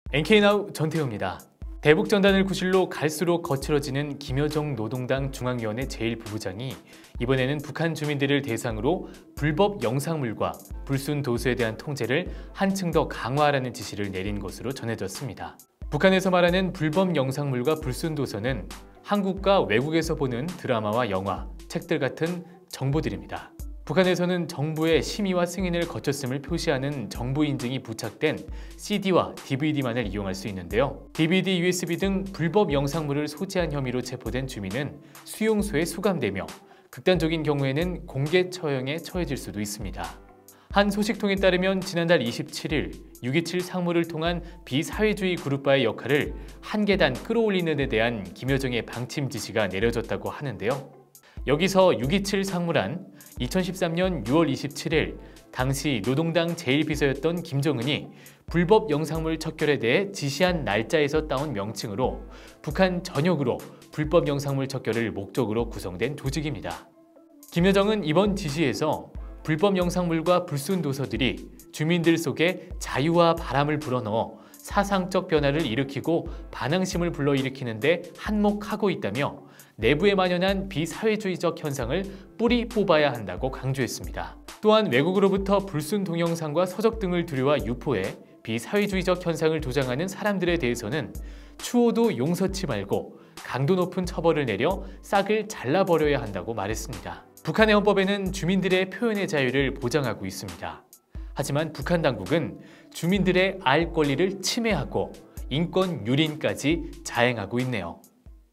NK나우 전태호입니다. 대북전단을 구실로 갈수록 거칠어지는 김여정 노동당 중앙위원회 제1부부장이 이번에는 북한 주민들을 대상으로 불법 영상물과 불순 도서에 대한 통제를 한층 더 강화하라는 지시를 내린 것으로 전해졌습니다. 북한에서 말하는 불법 영상물과 불순 도서는 한국과 외국에서 보는 드라마와 영화, 책들 같은 정보들입니다. 북한에서는 정부의 심의와 승인을 거쳤음을 표시하는 정부 인증이 부착된 CD와 DVD만을 이용할 수 있는데요. DVD, USB 등 불법 영상물을 소지한 혐의로 체포된 주민은 수용소에 수감되며 극단적인 경우에는 공개 처형에 처해질 수도 있습니다. 한 소식통에 따르면 지난달 27일 6.27 상무를 통한 비사회주의 그룹바의 역할을 한 계단 끌어올리는 데 대한 김여정의 방침 지시가 내려졌다고 하는데요. 여기서 6.27 상무란 2013년 6월 27일 당시 노동당 제1비서였던 김정은이 불법 영상물 척결에 대해 지시한 날짜에서 따온 명칭으로 북한 전역으로 불법 영상물 척결을 목적으로 구성된 조직입니다. 김여정은 이번 지시에서 불법 영상물과 불순 도서들이 주민들 속에 자유와 바람을 불어넣어 사상적 변화를 일으키고 반항심을 불러일으키는 데 한몫하고 있다며 내부에 만연한 비사회주의적 현상을 뿌리 뽑아야 한다고 강조했습니다. 또한 외국으로부터 불순 동영상과 서적 등을 들여와 유포해 비사회주의적 현상을 조장하는 사람들에 대해서는 추호도 용서치 말고 강도 높은 처벌을 내려 싹을 잘라버려야 한다고 말했습니다. 북한의 헌법에는 주민들의 표현의 자유를 보장하고 있습니다. 하지만 북한 당국은 주민들의 알 권리를 침해하고 인권 유린까지 자행하고 있네요.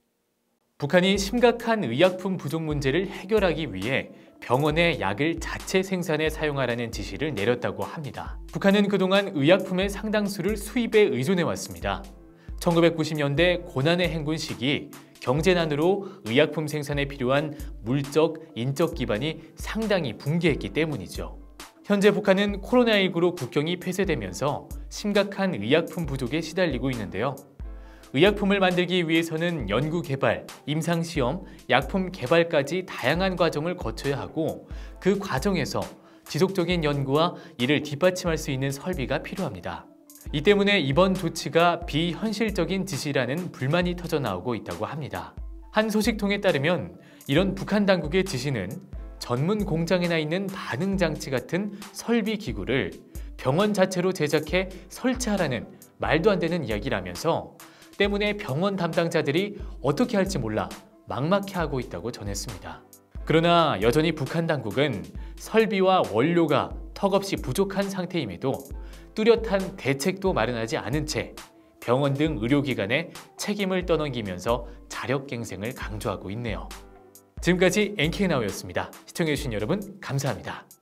북한이 심각한 의약품 부족 문제를 해결하기 위해 병원의 약을 자체 생산해 사용하라는 지시를 내렸다고 합니다. 북한은 그동안 의약품의 상당수를 수입에 의존해왔습니다. 1990년대 고난의 행군 시기 경제난으로 의약품 생산에 필요한 물적, 인적 기반이 상당히 붕괴했기 때문이죠. 현재 북한은 코로나19로 국경이 폐쇄되면서 심각한 의약품 부족에 시달리고 있는데요. 의약품을 만들기 위해서는 연구개발, 임상시험, 약품 개발까지 다양한 과정을 거쳐야 하고 그 과정에서 지속적인 연구와 이를 뒷받침할 수 있는 설비가 필요합니다. 이 때문에 이번 조치가 비현실적인 지시라는 불만이 터져나오고 있다고 합니다. 한 소식통에 따르면 이런 북한 당국의 지시는 전문 공장에나 있는 반응장치 같은 설비 기구를 병원 자체로 제작해 설치하라는 말도 안 되는 이야기라면서 때문에 병원 담당자들이 어떻게 할지 몰라 막막해하고 있다고 전했습니다. 그러나 여전히 북한 당국은 설비와 원료가 턱없이 부족한 상태임에도 뚜렷한 대책도 마련하지 않은 채 병원 등 의료기관에 책임을 떠넘기면서 자력갱생을 강조하고 있네요. 지금까지 NK나우였습니다. 시청해주신 여러분 감사합니다.